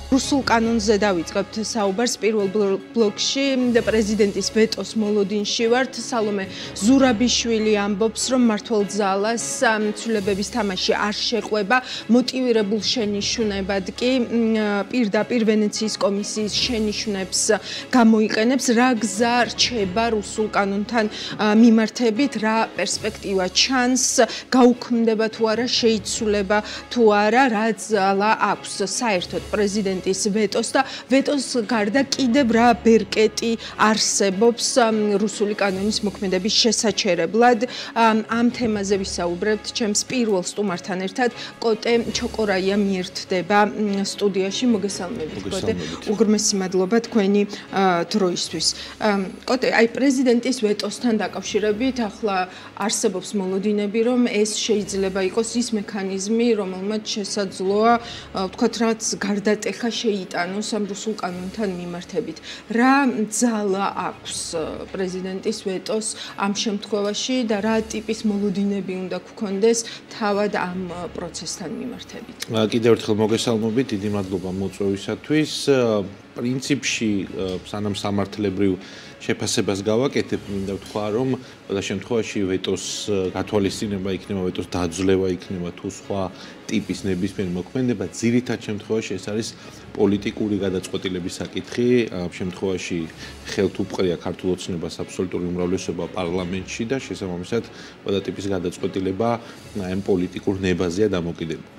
რუსულ კანონზე დავიწყებთ საუბარს პირველ ბლოკში პრეზიდენტის ვეტოს მოლოდინში ვართ. სალომე ზურაბიშვილი ამბობს, რომ მმართველ ძალას ცვლილებების თამაში არ შეყვება, მოტივირებულ შენიშვნებად კი პირდაპირ ვენეციის კომისიის შენიშვნებს გამოიყენებს. რა გზა რჩება რუსულ კანონთან მიმართებით, რა პერსპექტივა ჩანს, გაუქმდება თუ არა, შეიცვლება თუ არა, რა ძალა აქვს საერთოდ პრეზიდენტის ვეტოს და ვეტოს გარდა კიდევ რა ბერკეტი არსებობს რუსული კანონის მოქმედების შესაჩერებლად. ამ თემაზე ვისაუბრებთ ჩემს პირველ სტუმართან ერთად. კოტე ჩოკორაია მიერთდება სტუდიაში. მოგესალმებით, კოტე. უღრმესი მადლობა თქვენი დროისთვის. კოტე, აი პრეზიდენტის ვეტოსთან დაკავშირებით ახლა არსებობს მოლოდინები, რომ ეს შეიძლება იყოს ის მექანიზმი, რომელმაც შესაძლოა ვთქვათ, რაც გარდატეხა შეიტანოს ამ რუსულ კანონთან მიმართებით. რა ძალა აქვს პრეზიდენტის ვეტოს ამ შემთხვევაში და რა ტიპის მოლოდინები უნდა გქონდეს თავად ამ პროცესთან მიმართებით? კიდევ ერთხელ მოგესალმებით, დიდი მადლობა მოწვევისათვის. პრინციპში სანამ სამართლებრივ შეფასებას გავაკეთებ, მინდა ვთქვა, რომ ყველა შემთხვევაში ვეტოს გათვალისწინება იქნება, ვეტოს დაძლევა იქნება თუ სხვა ტიპის ნებისმიერ მოქმედება, ძირითად შემთხვევაში ეს არის პოლიტიკური გადაწყვეტილების საკითხი. ამ შემთხვევაში ხელთ უპყრია ქართულ ოცნებას აბსოლუტური უმრავლესობა პარლამენტში და შესაბამისად ყველა ტიპის გადაწყვეტილება ამ პოლიტიკურ ნებაზეა დამოკიდებული.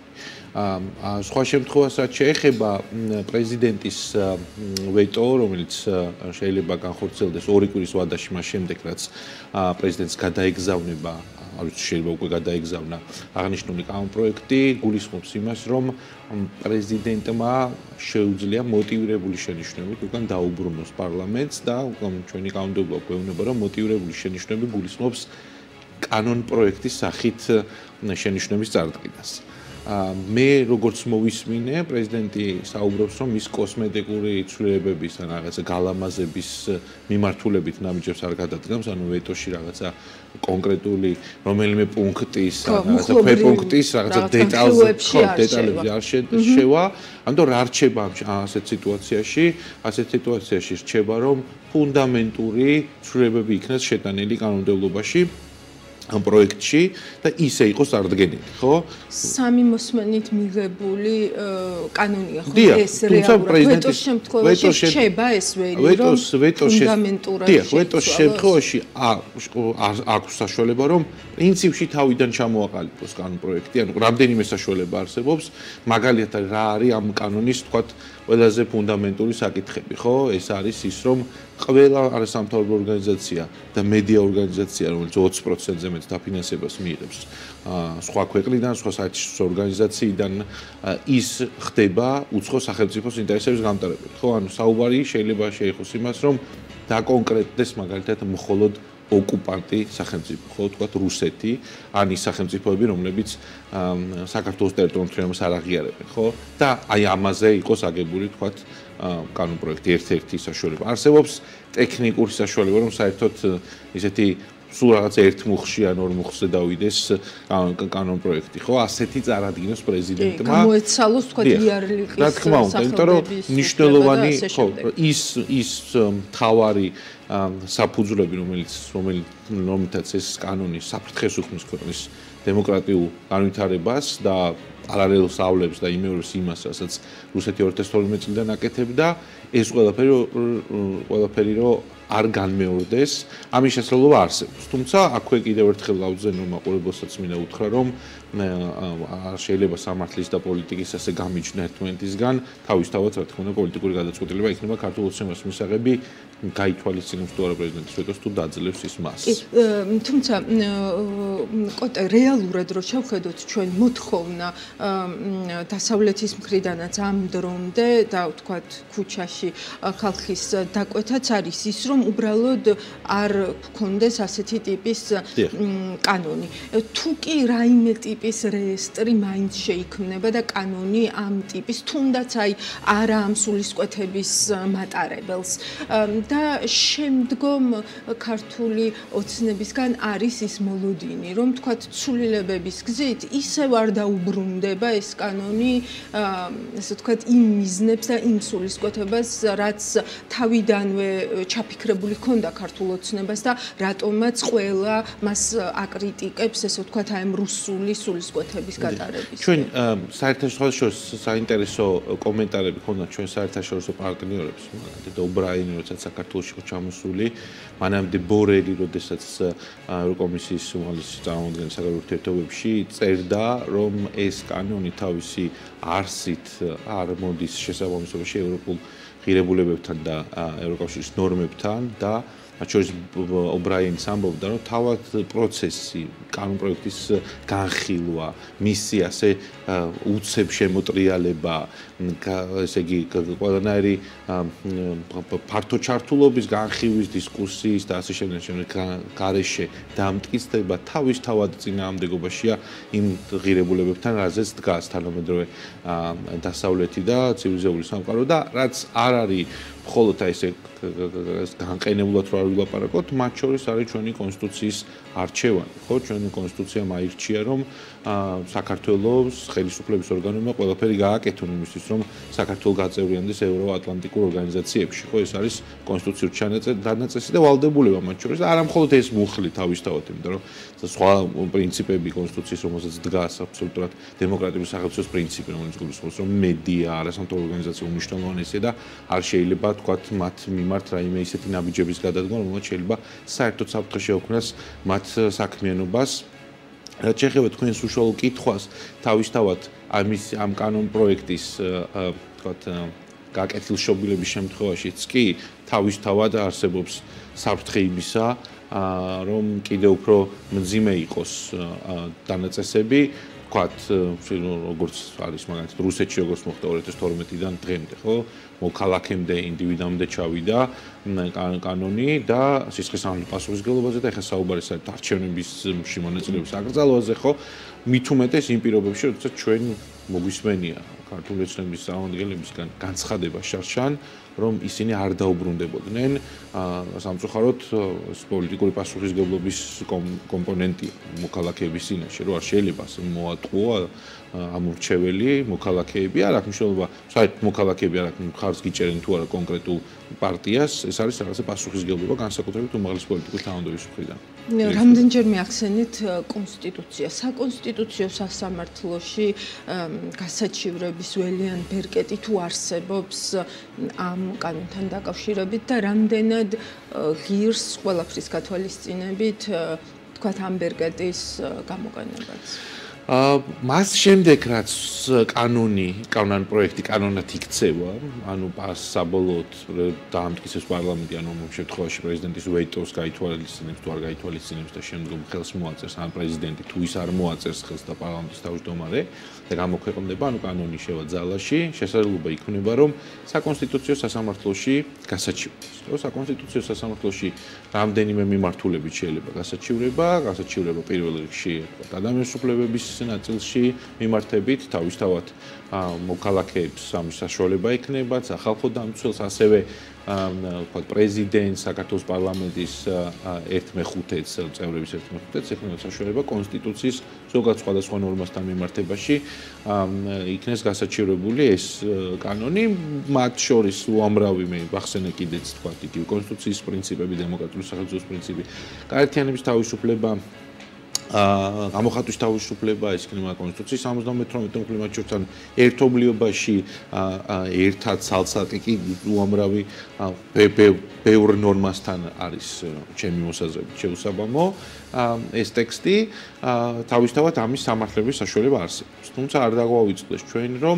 სხვა შემთხვევასაც შეეხება პრეზიდენტის ვეტო, რომელიც შეიძლება განხორციელდეს 2 კვირის ვადაში მას შემდეგ, რაც პრეზიდენტს გადაეგზავნება, არ ვიცი, შეიძლება უკვე გადაეგზავნა აღნიშნული კანონპროექტი, გულისხმობს იმას, რომ პრეზიდენტმა შეუძლია მოტივირებული შენიშვნებით უკან დაუბრუნოს პარლამენტს და ჩვენი კანონმდებლობა გვეუბნება, რომ მოტივირებული შენიშვნები გულისხმობს კანონპროექტის სახით შენიშვნების წარდგინას. მე როგორც მოვისმინე, პრეზიდენტი საუბრობს, რომ ის კოსმეტიკური ცვლილებების ან რაღაცა გალამაზების მიმართულებით ნაბიჯებს არ გადადგამს, ანუ ვეტოში რაღაცა კონკრეტული რომელიმე პუნქტის, რაღაცა ქვეპუნქტის, რაღაცა დეტალები არ შევა. ამიტომ რა რჩება ასეთ სიტუაციაში? ასეთ სიტუაციაში რჩება, რომ ფუნდამენტური ცვლილებები იქნას შეტანილი კანონმდებლობაში ამ პროექტში და ისე იყოს წარდგენილი, ხო? სამი მოსმენით მიღებული კანონია, ხო? ეს რეალურად ვეტოს შემთხვევაში რჩება ეს ვერი, რომ ფუნდამენტურად შეება. ვეტოს შემთხვევაში აქვს საშუალება, რომ პრინციპში თავიდან ჩამოაყალიბოს კანონპროექტი, ანუ რამდენიმე საშუალება არსებობს, მაგალითად რა არის ამ კანონის, თქვათ, ყველაზე ფუნდამენტური საკითხები, ხო? ეს არის ის, რომ ყველა არასამთავრობო ორგანიზაცია და მედია ორგანიზაცია, რომელიც 20%-ზე მეტ დაფინანსებას მიიღებს სხვა ქვეყნიდან, სხვა საერთაშორისო ორგანიზაციიდან, ის ხდება უცხო სახელმწიფოს ინტერესების გამტარებელი, ხო? ანუ საუბარი შეიძლება შეეხოს იმას, რომ დაკონკრეტდეს მაგალითად მხოლოდ ოკუპანტი სახელმწიფო, ხო, თქვათ რუსეთი, ან ის სახელმწიფოები, რომლებიც საქართველოს ტერიტორიას არ აღიარებენ, ხო? და აი ამაზე იყოს აგებული, თქვათ, კანონპროექტი ერთ-ერთი საშუალება. არსებობს ტექნიკური საშუალება, რომ საერთოდ ისეთი სულ რაღაც ერთ მუხში ან ორ მუხზე დავიდეს კანონპროექტი, ხო? ასეთი წარადგინოს პრეზიდენტმა. გამოეცალოს, თქვათ, იარლიყის რა თქმა უნდა, იმიტომ რომ მნიშვნელოვანი, ხო, ის თავარი საფუძვლები, რომელთაც ეს კანონი საფრთხეს უქმნის ქვეყნის დემოკრატიულ განვითარებას და პარალელს ავლებს და იმეორებს იმას, რასაც რუსეთი 2012 წლიდან აკეთებდა, ეს ყველაფერი რომ არ განმეორდეს, ამის შესაძლებლობა არსებობს. თუმცა აქვე კიდევ ერთხელ ლაუძენო მაყურებელსაც მინდა უთხრა, რომ არ შეიძლება სამართლის და პოლიტიკის ასე გამიჯნა ერთმანეთისგან, თავისთავად, რა თქმა უნდა, პოლიტიკური გადაწყვეტილება იქნება ქართულ ოცნებას მისაღები, გაითვალისწინებს თუ არა პრეზიდენტის ვეტოს თუ დაძლევს ის მას. თუმცა კოტე, რეალურად რო შევხედოთ ჩვენ მოთხოვნა დასავლეთის მხრიდანაც ამ დრომდე და ვთქვათ ქუჩაში ხალხის დაკვეთაც არის ის, რომ უბრალოდ არ გქონდეს ასეთი ტიპის კანონი. თუ კი რაიმე ტიპის რეესტრი მაინც შეიქმნება და კანონი ამ ტიპის, თუნდაც აი არა ამ სულისკვეთების მატარებელს და შემდგომ ქართული ოცნებისგან არის ის მოლოდინი, რომ თქვათ ცვლილებების გზით ისევ არ დაუბრუნდეს ემუქრება ეს კანონი, ესე ვთქვათ, იმ მიზნებს და იმ სულისკვეთებას, რაც თავიდანვე ჩაფიქრებული ჰქონდა ქართულ ოცნებას და რატომაც ყველა მას აკრიტიკებს, ესე ვთქვათ, აი ამ რუსული სულისკვეთების გატარების. ჩვენ საერთაშორისო საინტერესო კომენტარები ქონდა ჩვენ საერთაშორისო პარტნიორებს, მაგალითად ობრაინი, როდესაც საქართველოში იყო ჩამოსული, მანამდე ბორელი, როდესაც ევროკომისიის უმაღლესი წარმომადგენელი საგარეო ურთიერთობებში წერდა, რომ ეს კანონი თავისი არსით არ მოდის შესაბამისობაში ევროპულ ღირებულებებთან და ევროკავშირის ნორმებთან და მათ შორის ობრაინის ამბობდა, რომ თავად პროცესი, კანონპროექტის განხილვა, მისი ასე უცებ შემოტრიალება, ესე იგი ყველანაირი ფართო ჩართულობის, განხილვის, დისკუსიის და ასე შემდეგ გარეშე დამტკიცდება თავისთავად წინააღმდეგობაშია იმ ღირებულებებთან, რაზეც დგას თანამედროვე დასავლეთი და ცივილიზებული სამყარო და რაც არ არის მხოლოდ ესე განყენებულად რო არ ვილაპარაკოთ, მათ შორის არის ჩვენი კონსტიტუციის არჩევანი, ხო? ჩვენი კონსტიტუცია მაირჩია, რომ საქართველოს ხელისუფლების ორგანოებმა ყველაფერი გააკეთონ იმისთვის, რომ საქართველო გაწევრიანდეს ევროატლანტიკურ ორგანიზაციებში, ხო? ეს არის კონსტიტუციური დანაწესი და ვალდებულება მათ შორის და არა მხოლოდ ეს მუხლი თავისთავად, იმიტომ რომ სხვა პრინციპები კონსტიტუციის, რომელსაც დგას აბსოლუტურად დემოკრატიული სახელმწიფოს პრინციპი, რომელიც გულისხმობს, რომ მედია, არასამთავრობო ორგანიზაცია უმნიშვნელოვანესია და არ შეიძლება თქვათ მათ მიმართ რაიმე ისეთი ნაბიჯების გადადგმა, რომელსაც შეიძლება საერთოდ საფრთხე შეუქმნას მათ საქმიანობას. რაც შეეხება თქვენს უშუალო კითხვას, თავისთავად ამ კანონ პროექტის თქვათ გაკეთილშობილების შემთხვევაშიც კი თავისთავად არსებობს საფრთხე იმისა, რომ კიდევ უფრო მძიმე იყოს დანაწესები, ვთქვათ, როგორც არის მაგალითად რუსეთში როგორც მოხდა 2012-დან დღემდე, ხო? მოქალაქემდე, ინდივიდამდე ჩავიდა კანონი და სისხლისღამის პასუხისმგებლობაზე და ეხლა საუბარი საერთოდ არჩევნების მონაწილეობის აკრძალვაზე, ხო? მით უმეტეს იმ პირობებში, როდესაც ჩვენ მოგვისმენია ქართული ოცნების წარმომადგენლებისგან განცხადება შარშან, რომ ისინი არ დაუბრუნდებოდნენ სამწუხაროდ პოლიტიკური პასუხისმგებლობის კომპონენტია მოქალაქეების წინაშე, რომ არ შეიძლება ასე მოატყუა ამორჩეველი მოქალაქეები, არ აქვს მნიშვნელობა, საერთოდ მოქალაქეები არ აქვს მხარს გიჭერენ თუ არა კონკრეტულ პარტიას, ეს არის რაღაცა პასუხისმგებლობა განსაკუთრებით უმაღლესი პოლიტიკური თანამდებობის მხრიდან. რამდენჯერმე აქცენტით კონსტიტუცია, საკონსტიტუციო სასამართლოში გასაჩივრების ველიან ბერკეტი თუ არსებობს ამ კანონთან დაკავშირებით და რამდენად ღირს ყველაფრის გათვალისწინებით თქვათ ამ ბერკეტის გამოყენებაც. მას შემდეგ რაც კანონ პროექტი კანონად იქცევა, ანუ საბოლოოდ დაამტკიცებს პარლამენტი, ანუ ამ შემთხვევაში პრეზიდენტის ვეტოს გაითვალისწინებს თუ არ გაითვალისწინებს და შემდგომ ხელს მოაწერს ან პრეზიდენტი თუ ის არ მოაწერს ხელს და პარლამენტის თავმჯდომარე და გამოქვეყნდება, ანუ კანონი შევა ძალაში, შესაძლებლობა იქნება, რომ საკონსტიტუციო სასამართლოში გასაჩივრდეს. ხო, საკონსტიტუციო სასამართლოში რამდენიმე მიმართულებით შეიძლება გასაჩივრება პირველ რიგში ადამიანის უფლებების ნაწილში მიმართებით თავისთავად მოქალაქეებს ამის საშუალება ექნებათ, სახალხო დამცველს, ასევე ვთქვათ პრეზიდენტს, საქართველოს პარლამენტის 1/5-ს, წევრების 1/5-ს ექნებათ საშუალება კონსტიტუციის ზოგად სხვადასხვა ნორმასთან მიმართებაში იქნეს გასაჩივრებული ეს კანონი, მათ შორის უამრავი მე ვახსენე კიდეც ვთქვათ იგივე კონსტიტუციის პრინციპები, დემოკრატიული სახელმწიფოს პრინციპი, გაერთიანების თავისუფლება, გამოხატვის თავისუფლება, ეს იქნება კონსტიტუციის 78 კლიმატურთან ერთობლიობაში ერთად ცალსაკი კი უამრავი ბევრ ნორმასთან არის ჩემი მოსაზრებით შეუსაბამო ეს ტექსტი თავისთავად ამის სამართლების საშუალება არსებობს. თუმცა არ დაგვავიწყდეს ჩვენ რომ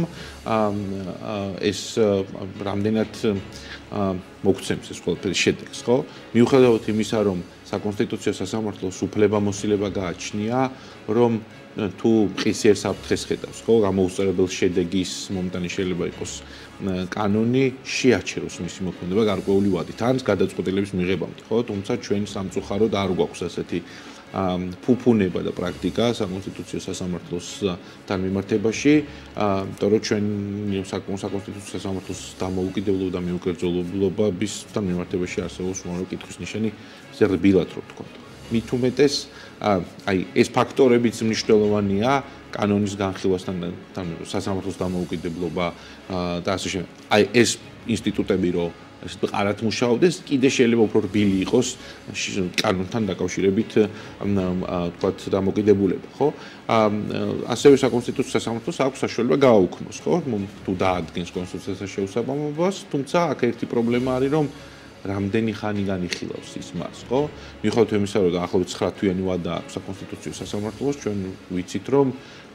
ეს რამდენად მოგცემს ეს ყველაფერი შედეგს, ხო? მიუხედავად იმისა, რომ საკონსტიტუციო სასამართლოს უფლებამოსილება გააჩნია, რომ თუ მყისიერ საფრთხეს ხედავს, ხო, გამოუსწორებელ შედეგის მომტანი შეიძლება იყოს კანონი შეაჩეროს მისი მოქმედება გარკვეული ვადით, ან გადაწყვეტილების მიღებამდე, ხო? თუმცა ჩვენ სამწუხაროდ არ გვაქვს ასეთი ფუფუნება და პრაქტიკა საკონსტიტუციო სასამართლოსთან მიმართებაში, იმიტომ რომ ჩვენ საკონსტიტუციო სასამართლოს დამოუკიდებლობა და მიუკერძალობობისთან მიმართებაში არსებობს უამრავი კითხვის ნიშანი, ზრდილად რო ვთქვა. მით უმეტეს აი ეს ფაქტორებიც მნიშვნელოვანია კანონის განხილვასთან სასამართლოს დამოუკიდებლობა და ასე შემდეგ. აი ეს ინსტიტუტები რო ეს ყარად მუშაობდეს, კიდე შეიძლება უფრო რბილი იყოს კანონთან დაკავშირებით თქვათ დამოკიდებულება, ხო? ასევე საკონსტიტუციო სასამართლოს აქვს საშუალება გააუქმოს, ხო? თუ დაადგენს კონსტიტუციას შეუსაბამობას, თუმცა აქ ერთი პრობლემა არის, რომ რამდენი ხანი განიხილავს ის მას, ხო? მიუხედავად იმისა, რომ დაახლოებით 9 თვიანი ვადა აქვს საკონსტიტუციო სასამართლოს, ჩვენ ვიცით, რომ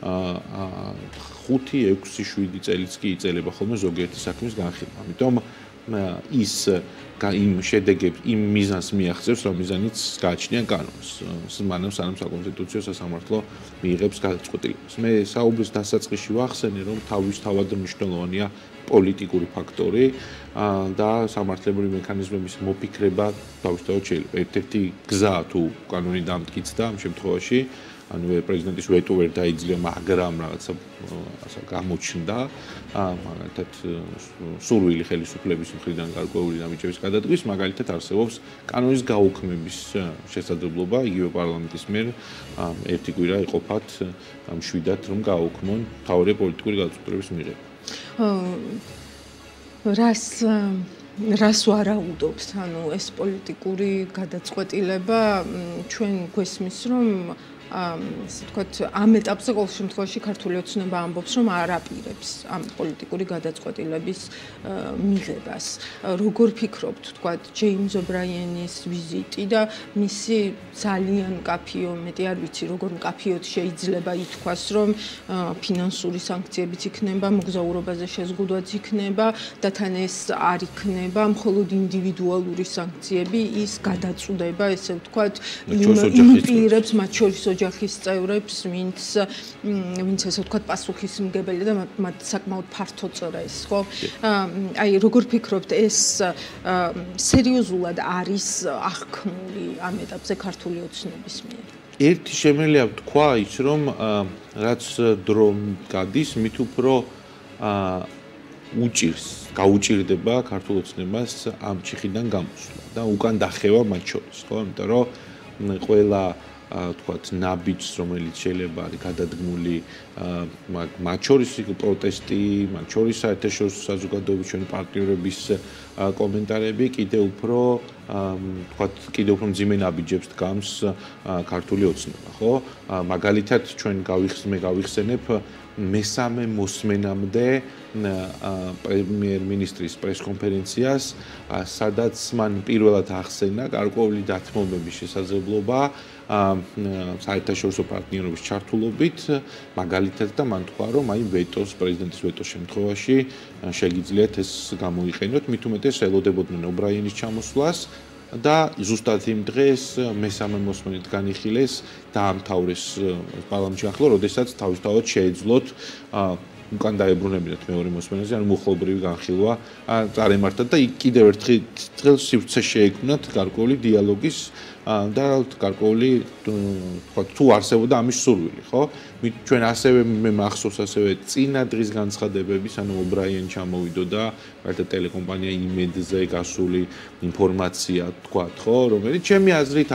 5, 6, 7 წელიც კი იწელება ხოლმე ზოგიერთი საქმის განხილვა. ამიტომ ის იმ შედეგებს, იმ მიზანს მიაღწევს, რომ მიზანიც გააჩნია კანონს. მანამ სანამ საკონსტიტუციო სასამართლო მიიღებს გადაწყვეტილებას. მე საუბრის დასაწყისში ვახსენე, რომ თავისთავად მნიშვნელოვანია პოლიტიკური ფაქტორი და სამართლებრივი მექანიზმების მოფიქრება თავისთავად შეიძლება. ერთ-ერთი გზა თუ კანონი დამტკიცდა ამ შემთხვევაში, ანუ პრეზიდენტის ვეტო ვერ დაიძლია, მაგრამ რაღაცა ასე გამოჩნდა, მაგალითად სურვილი ხელისუფლების მხრიდან გარკვეული ნაბიჯების გადადგმის, მაგალითად არსებობს კანონის გაუქმების შესაძლებლობა იგივე პარლამენტის მიერ ერთი კვირა იყოფათ მშვიდად, რომ გააუქმონ მთავარი პოლიტიკური გადაწყვეტილების მიღება. რას ვარაუდობთ, ანუ ეს პოლიტიკური გადაწყვეტილება ჩვენ გვესმის, რომ ასე ვთქვათ, ამ ეტაპზე ყოველ შემთხვევაში ქართული ოცნება ამბობს, რომ არ აპირებს ამ პოლიტიკური გადაწყვეტილების მიღებას. როგორ ფიქრობთ, ვთქვათ, ჯეიმზ ობრაიენის ვიზიტი და მისი ძალიან მკაფიო, მეტი არ ვიცი, როგორ მკაფიოდ შეიძლება ითქვას, რომ ფინანსური სანქციებიც იქნება, მოგზაურობაზე შეზღუდვაც იქნება და თან ეს არ იქნება მხოლოდ ინდივიდუალური სანქციები, ის გადაწყვეტება, ესე ვთქვათ, იმ პირებს, მათ შორის ოჯახის წევრებს, ვინც ესე ვთქვათ, პასუხისმგებელი და მათ საკმაოდ ფართო წრეს, ხო? აი, როგორ ფიქრობთ, ეს სერიოზულად არის აღქმული ამ ეტაპზე ქართული ოცნების მიერ? ერთი შემიძლია ვთქვა ის, რომ რაც დრო გადის, მით უფრო გაუჭირდება ქართულ ოცნებას ამ ჩიხიდან გამოსვლა და უკან დახევა მათ შორის, ხო? იმიტომ რომ ყველა თქვათ ნაბიჯს, რომელიც შეიძლება არის გადადგმული, მათ შორის პროტესტი, მათ შორის საერთაშორისო საზოგადოების ჩვენი პარტნიორების კომენტარები კიდევ უფრო თქვათ კიდევ უფრო მძიმე ნაბიჯებს დგამს ქართული ოცნება, ხო? მაგალითად ჩვენ გავიხსენებ მესამე მოსმენამდე პრემიერ-მინისტრის პრესკონფერენციას, სადაც მან პირველად ახსენა გარკვეული დათმობების შესაძლებლობა საერთაშორისო პარტნიორობის ჩართულობით, მაგალითად და მან თქვა, რომ აი პრეზიდენტის ვეტოს შემთხვევაში შეგიძლიათ ეს გამოიყენოთ, მით უმეტეს ელოდებოდნენ ობრაიენის ჩამოსვლას და ზუსტად იმ დღეს მესამე მოსმენით განიხილეს დაამთავრეს პარლამენტში ახლა, როდესაც თავისთავად შეეძლოთ უკან დაებრუნებინათ მეორე მოსმენაზე, ანუ მოხალბრივი განხილვა წარემართათ და კიდევ ერთხელ სივრცე შეექმნათ გარკვეული დიალოგის და გარკვეული თუ არსებობდა ამის სურვილი, ხო? ჩვენ ასევე მე მახსოვს ასევე წინა დღის განცხადებების, ანუ ობრაიენი ჩამოვიდო და გარდა ტელეკომპანია იმედზე გასული ინფორმაცია თქვათ, ხო, რომელიც ჩემი აზრით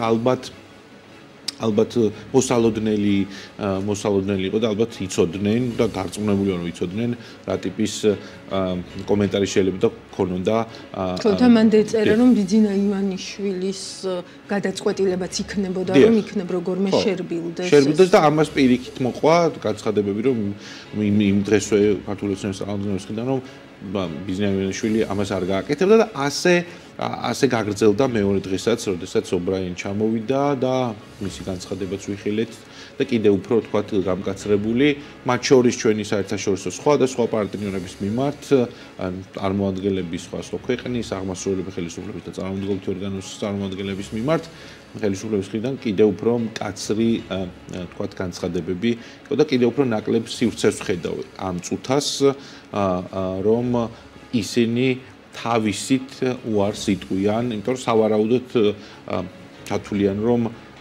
ალბათ მოსალოდნელი იყო და ალბათ იცოდნენ და დარწმუნებული ვარ რომ იცოდნენ რა ტიპის კომენტარი შეიძლება ქონოდა. თუმცა მან დაწერა რომ ბიძინა ივანიშვილის გადაწყვეტილებაც იქნებოდა რომ იქნებ როგორმე შერბილდეს და ამას პირიქით მოყვა განცხადებები რომ იმ დღესვე ქართული ოცნების წარმომადგენლების მხრიდან რომ ბიძინა ივანიშვილი ამას არ გააკეთებდა და ასე გაგრძელდა მეორე დღესაც, როდესაც ობრაიენი ჩამოვიდა და მისი განცხადებაც ვიხილეთ და კიდევ უფრო თქვათ გამკაცრებული, მათ შორის ჩვენი საერთაშორისო სხვა პარტნიორების მიმართ, წარმოადგენლების სხვა ქვეყნის, აღმასრულებელი ხელისუფლების და წარმომადგენლობითი ორგანოს წარმოადგენლების მიმართ, ხელისუფლების მხრიდან კიდევ უფრო მკაცრი თქვათ განცხადებები იყო და კიდევ უფრო ნაკლებ სივრცეს ვხედავ ამ წუთას, რომ ისინი თავისით უარს იტყვიან, იმიტომ რომ სავარაუდოდ თათვლიან, რომ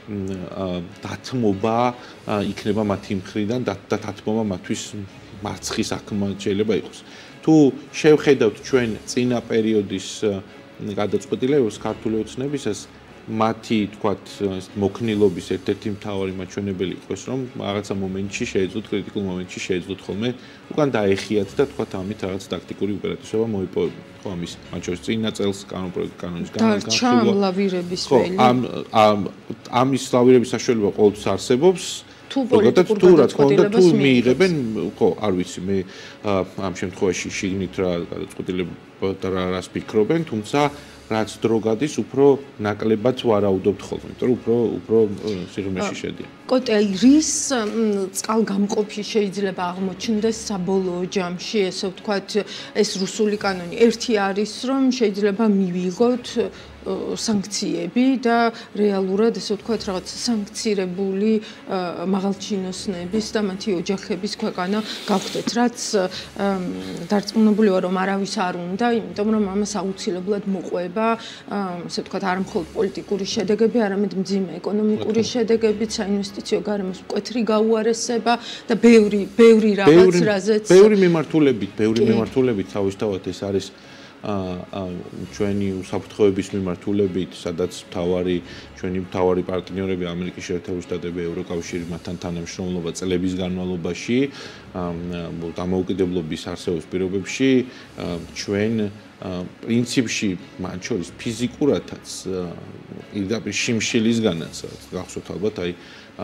დათმობა იქნება მათი მხრიდან და დათმობა მათთვის მარცხის საქმე შეიძლება იყოს. თუ შევხედავთ ჩვენ წინა პერიოდის გადაწყვეტილებებს ქართული ოცნებისას, მათი თქვათ მოქნილობის ერთ-ერთი მთავარი მაჩვენებელი იყოს, რომ რაღაცა მომენტში შეეძლოთ კრიტიკულ მომენტში შეეძლოთ ხოლმე უკან დაეხიათ და თქვათ ამით რაღაც ტაქტიკური უპირატესობა მოიპოვებინათ. ხო, ამის მათ შორის წინა წელს კანონის განხილვა ლავირების ველი. ამის ლავირების საშუალება ყოველთვის არსებობს. თუ პოლიტიკურ გადაწყვეტილებას მიიღებენ, ხო, არ ვიცი, მე ამ შემთხვევაში შიგნით რა გადაწყვეტილება და რას ფიქრობენ, თუმცა რაც დრო გადის, უფრო ნაკლებად ვარაუდობთ ხოლმე, იმიტომ რომ უფრო სიღრმეში შედიან. კოტე, რის წყალგამყოფი შეიძლება აღმოჩნდეს საბოლოო ჯამში, ესე ვთქვათ, ეს რუსული კანონი. ერთი არის, რომ შეიძლება მივიღოთ სანქციები და რეალურად ესე ვთქვათ რაღაც სანქცირებული მაღალჩინოსნების და მათი ოჯახების ქვეყანა გავხდეთ, რაც დარწმუნებული ვარ, რომ არავის არ უნდა, იმიტომ რომ ამას აუცილებლად მოყვება, ესე ვთქვათ, არა მხოლოდ პოლიტიკური შედეგები, არამედ მძიმე ეკონომიკური შედეგებიც, საინვესტიციო გარემოს მკვეთრი გაუარესება და ბევრი რაღაც, რაზეც ბევრი მიმართულებით თავისთავად ეს არის ჩვენი უსაფრთხოების მიმართულებით, სადაც ჩვენი მთავარი პარტნიორები ამერიკის შეერთებული შტატები, ევროკავშირი მათთან თანამშრომლობა წლების განმავლობაში დამოუკიდებლობის არსებობის პირობებში ჩვენ პრინციპში მათ შორის ფიზიკურადაც პირდაპირ შიმშილისგანაც გახსოვთ ალბათ აი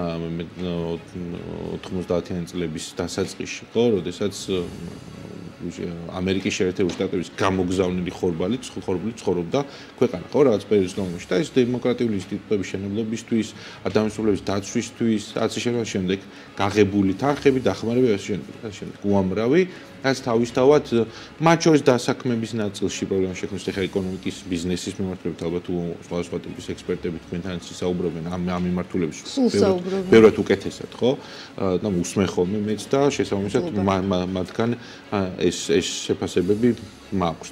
90-იანი წლების დასაწყისში, ხო, როდესაც ამერიკის შეერთებული შტატების გამოგზავნილი ხორბალი ცხოვრობდა ქვეყანა, ხო, რაღაც პერიოდის განმავლობაში და ეს დემოკრატიული ინსტიტუტების შენებლობისთვის, ადამიანის უფლებების დაცვისთვის, ასე შემდეგ გაღებული თანხები, დახმარება ასე შემდეგ უამრავი, რაც თავისთავად მათ შორის დასაქმების ნაწილში პრობლემა შექმნის ახლა ეკონომიკის ბიზნესის მიმართულებით ალბათ სხვადასხვა ტიპის ექსპერტები თქვენთან საუბრობენ ამ მიმართულებით ბევრად უკეთესად, ხო? და უსმენ ხოლმე მეც და შესაბამისად მათგან ეს შეფასებები მაქვს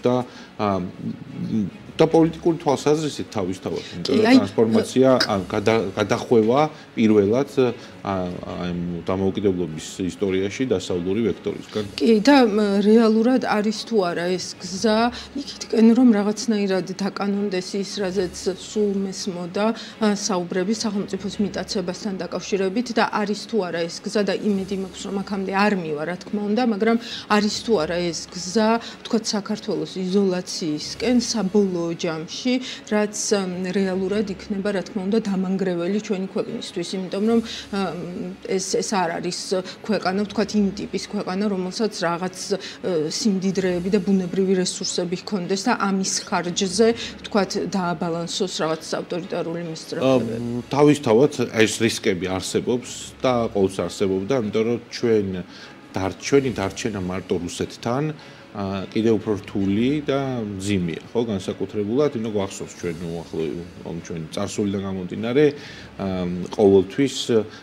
და პოლიტიკური თვალსაზრისით თავისთავად, იმიტომ რომ ტრანსფორმაცია გადახვევა პირველად დამოუკიდებლობის ისტორიაში დასავლური ვექტორისგან. კი, და რეალურად არის თუ არა ეს გზა, იქითკენ რომ რაღაცნაირად დაკანონდეს ის, რაზეც სულ მესმოდა საუბრები სახელმწიფოს მიტაცებასთან დაკავშირებით და არის თუ არა ეს გზა და იმედი მაქვს, რომ აქამდე არ მივა, რა თქმა უნდა, მაგრამ არის თუ არა ეს გზა, ვთქვათ, საქართველოს იზოლაციისკენ საბოლოო ჯამში, რაც რეალურად იქნება, რა თქმა უნდა, დამანგრეველი ჩვენი ქვეყნისთვის, იმიტომ რომ ეს არ არის ქვეყანა, ვთქვათ, იმ ტიპის ქვეყანა, რომელსაც რაღაც სიმდიდრეები და ბუნებრივი რესურსები ჰქონდეს და ამის ხარჯზე, ვთქვათ, დააბალანსოს რაღაც ავტორიტარული მისწრაფებები. თავისთავად ეს რისკები არსებობს და ყოველთვის არსებობდა, იმიტომ რომ ჩვენი დარჩენა მარტო რუსეთთან კიდევ უფრო რთული და მძიმეა, ხო, განსაკუთრებულად, იმიტომ გვახსოვს ჩვენ ჩვენი წარსულიდან გამომდინარე, ყოველთვის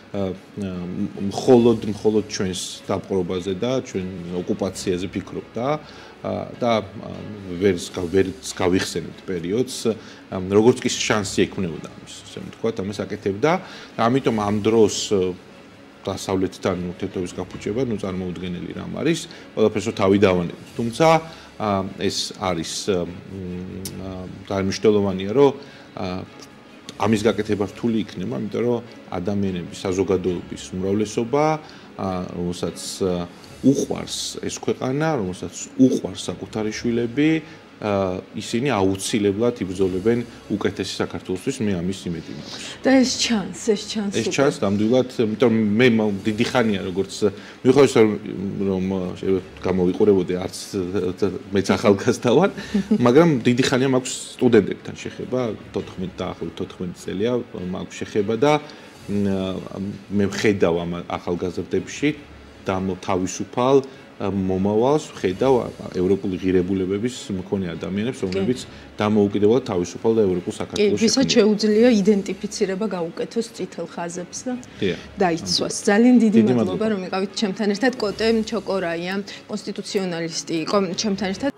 მხოლოდ ჩვენს დაპყრობაზე და ჩვენ ოკუპაციაზე ფიქრობდა და ვერ გავიხსენებთ პერიოდს, როგორც კი შანსი ექნებოდა ამის, ასე ვთქვათ, ამას აკეთებდა და ამიტომ ამ დროს დასავლეთთან ურთიერთობის გაფუჭება, წარმოუდგენელი რამ არის, ყველაფერს თავი დავანებოთ. თუმცა ეს არის მნიშვნელოვანია, რომ ამის გაკეთება რთული იქნება, იმიტომ რომ ადამიანების საზოგადოების უმრავლესობა, რომელსაც უყვარს ეს ქვეყანა, რომელსაც უყვარს საკუთარი შვილები, ისინი აუცილებლად იბრძოლებენ უკეთესი საქართველოსთვის, მე ამის იმედი მაქვს. და ეს ჩანს ნამდვილად, იმიტომ რომ მე დიდი ხანია როგორც მიუხედავად რომ გამოვიყურებოდი არც მეც ახალგაზრდა ვარ, მაგრამ დიდი ხანია მაქვს სტუდენტებთან შეხება, 14 წელია მაქვს შეხება და მე ვხედავ ამ ახალგაზრდებში და თავისუფალ მომავალს ვხედავ ევროპული ღირებულებების მქონე ადამიანებს, რომლებიც დამოუკიდებლად თავისუფალ და ევროპულ საქართველოს ვისაც შეუძლია იდენტიფიცირება გაუკეთოს წითელ ხაზებს და დაიცვას. ძალიან დიდი მადლობა, რომ იყავით ჩემთან ერთად. კოტე ჩოკორაია, კონსტიტუციონალისტი იყო ჩემთან ერთად.